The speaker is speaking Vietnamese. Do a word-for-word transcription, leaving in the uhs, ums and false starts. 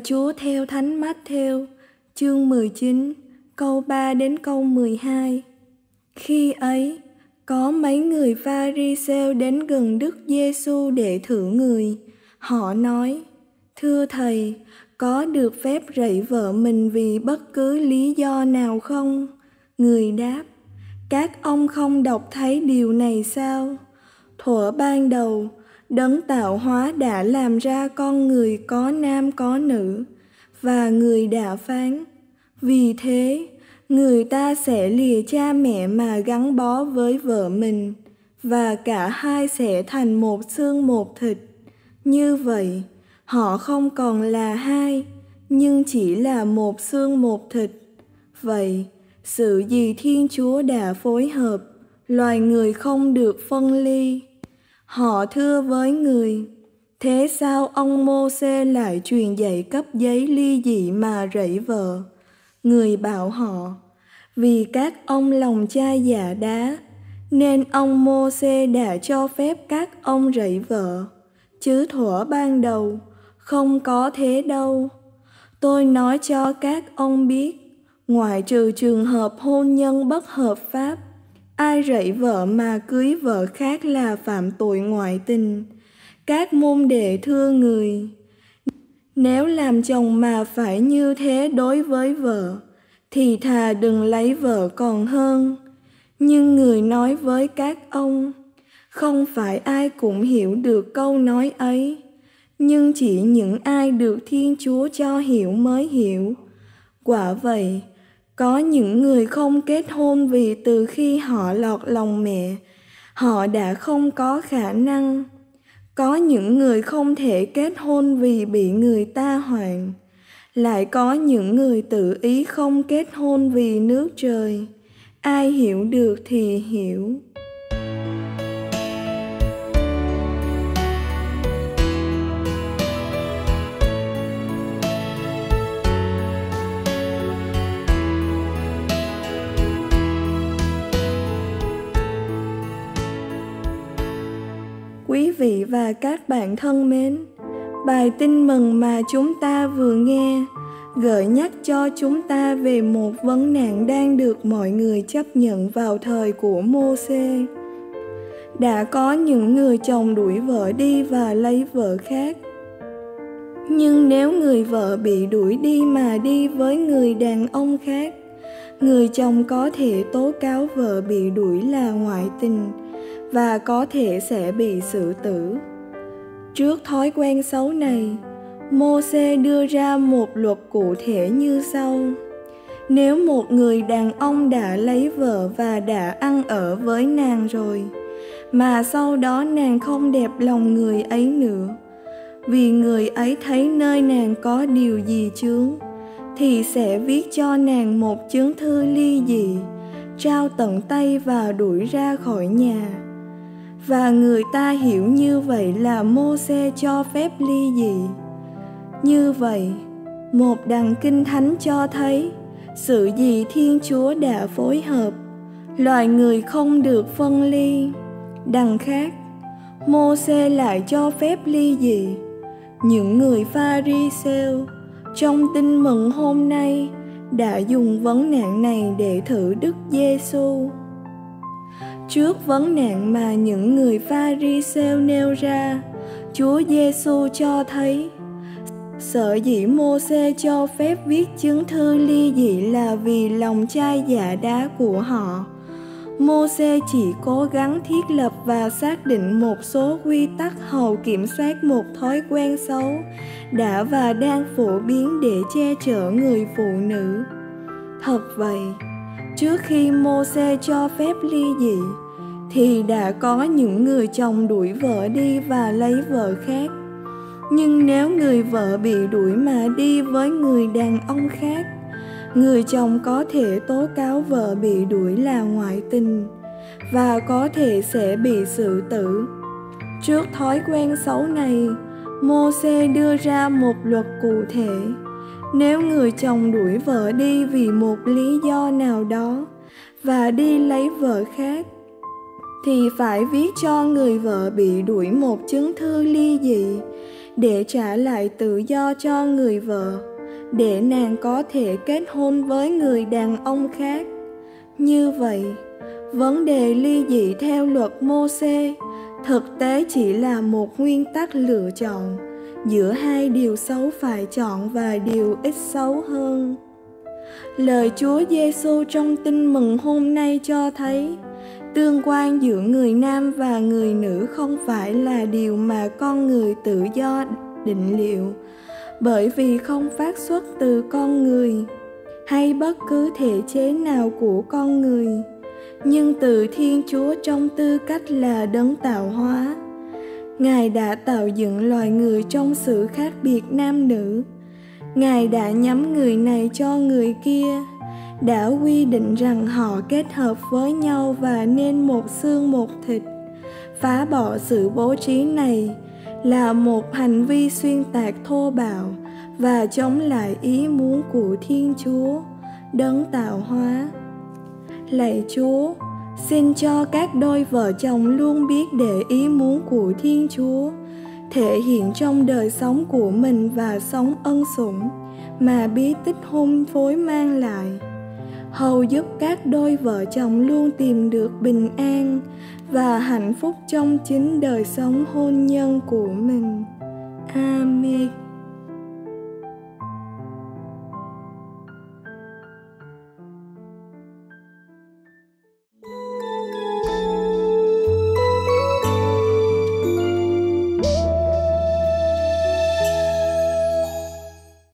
Chúa theo Thánh Mát-thêu, chương mười chín, câu ba đến câu mười hai. Khi ấy, có mấy người Pha-ri-sêu đến gần Đức Giê-xu để thử người. Họ nói: Thưa Thầy, có được phép rậy vợ mình vì bất cứ lý do nào không? Người đáp: Các ông không đọc thấy điều này sao? Thuở ban đầu, Đấng tạo hóa đã làm ra con người có nam có nữ, và người đã phán: Vì thế, người ta sẽ lìa cha mẹ mà gắn bó với vợ mình, và cả hai sẽ thành một xương một thịt. Như vậy, họ không còn là hai, nhưng chỉ là một xương một thịt. Vậy, sự gì Thiên Chúa đã phối hợp, loài người không được phân ly. Họ thưa với người: Thế sao ông Mô-sê lại truyền dạy cấp giấy ly dị mà rẫy vợ? Người bảo họ: Vì các ông lòng chai dạ đá, nên ông Mô-sê đã cho phép các ông rẫy vợ. Chứ thuở ban đầu, không có thế đâu. Tôi nói cho các ông biết, ngoại trừ trường hợp hôn nhân bất hợp pháp, ai rẫy vợ mà cưới vợ khác là phạm tội ngoại tình. Các môn đệ thưa người: Nếu làm chồng mà phải như thế đối với vợ, thì thà đừng lấy vợ còn hơn. Nhưng người nói với các ông: Không phải ai cũng hiểu được câu nói ấy, nhưng chỉ những ai được Thiên Chúa cho hiểu mới hiểu. Quả vậy, có những người không kết hôn vì từ khi họ lọt lòng mẹ, họ đã không có khả năng. Có những người không thể kết hôn vì bị người ta hoạn. Lại có những người tự ý không kết hôn vì nước trời. Ai hiểu được thì hiểu. Quý vị và các bạn thân mến, bài tin mừng mà chúng ta vừa nghe gợi nhắc cho chúng ta về một vấn nạn đang được mọi người chấp nhận vào thời của Mô-sê. Đã có những người chồng đuổi vợ đi và lấy vợ khác. Nhưng nếu người vợ bị đuổi đi mà đi với người đàn ông khác, người chồng có thể tố cáo vợ bị đuổi là ngoại tình và có thể sẽ bị xử tử. Trước thói quen xấu này, Mô-sê đưa ra một luật cụ thể như sau: Nếu một người đàn ông đã lấy vợ và đã ăn ở với nàng rồi, mà sau đó nàng không đẹp lòng người ấy nữa, vì người ấy thấy nơi nàng có điều gì chướng, thì sẽ viết cho nàng một chứng thư ly dị, trao tận tay và đuổi ra khỏi nhà. Và người ta hiểu như vậy là Mô-sê cho phép ly dị. Như vậy, một đằng Kinh Thánh cho thấy sự gì Thiên Chúa đã phối hợp, loài người không được phân ly. Đằng khác, Mô-sê lại cho phép ly dị. Những người Pha-ri-sêu trong tin mừng hôm nay đã dùng vấn nạn này để thử Đức Giê-xu. Trước vấn nạn mà những người Pha-ri-sêu nêu ra, Chúa Giê-xu cho thấy sở dĩ Mô-sê cho phép viết chứng thư ly dị là vì lòng chai dạ đá của họ. Mô-sê chỉ cố gắng thiết lập và xác định một số quy tắc hầu kiểm soát một thói quen xấu đã và đang phổ biến để che chở người phụ nữ. Thật vậy, trước khi Mô-sê cho phép ly dị, thì đã có những người chồng đuổi vợ đi và lấy vợ khác. Nhưng nếu người vợ bị đuổi mà đi với người đàn ông khác, người chồng có thể tố cáo vợ bị đuổi là ngoại tình và có thể sẽ bị xử tử. Trước thói quen xấu này, Mô-sê đưa ra một luật cụ thể: Nếu người chồng đuổi vợ đi vì một lý do nào đó và đi lấy vợ khác, thì phải viết cho người vợ bị đuổi một chứng thư ly dị, để trả lại tự do cho người vợ, để nàng có thể kết hôn với người đàn ông khác. Như vậy, vấn đề ly dị theo luật Mô-sê thực tế chỉ là một nguyên tắc lựa chọn giữa hai điều xấu phải chọn và điều ít xấu hơn. Lời Chúa Giêsu trong Tin Mừng hôm nay cho thấy tương quan giữa người nam và người nữ không phải là điều mà con người tự do định liệu, bởi vì không phát xuất từ con người hay bất cứ thể chế nào của con người, nhưng từ Thiên Chúa trong tư cách là đấng tạo hóa. Ngài đã tạo dựng loài người trong sự khác biệt nam nữ. Ngài đã nhắm người này cho người kia, đã quy định rằng họ kết hợp với nhau và nên một xương một thịt. Phá bỏ sự bố trí này là một hành vi xuyên tạc thô bạo và chống lại ý muốn của Thiên Chúa, đấng tạo hóa. Lạy Chúa, xin cho các đôi vợ chồng luôn biết để ý muốn của Thiên Chúa thể hiện trong đời sống của mình và sống ân sủng mà bí tích hôn phối mang lại, hầu giúp các đôi vợ chồng luôn tìm được bình an và hạnh phúc trong chính đời sống hôn nhân của mình. Amen.